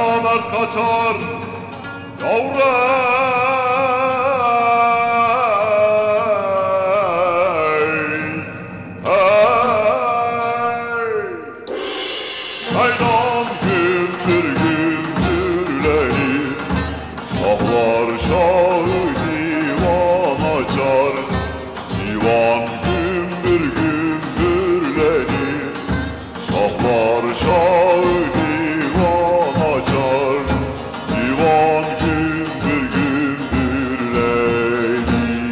namert kaçar Meydan gümbür gümbürlenir, şahlar şahı divan açar. Divan gümbür gümbürlenir, şahlar şahı divan açar. Divan gümbür gümbürlenir.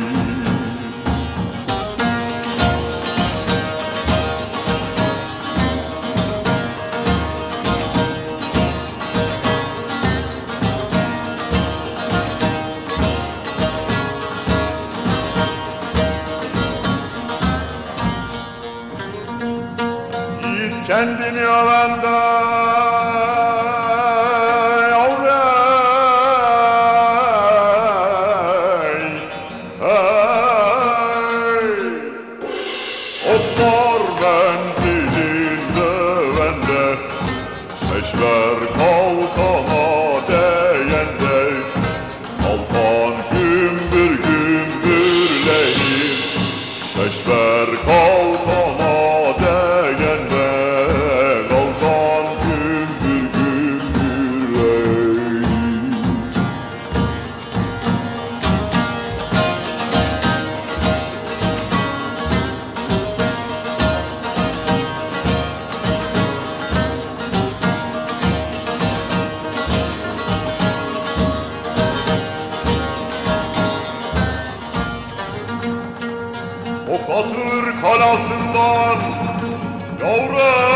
Kendini alanda otlar menzilinde bende, seçver kalkana değende. Kalkan gümbür gümbürleyir, seçver kalkana değende. O Katır kalasından yavrum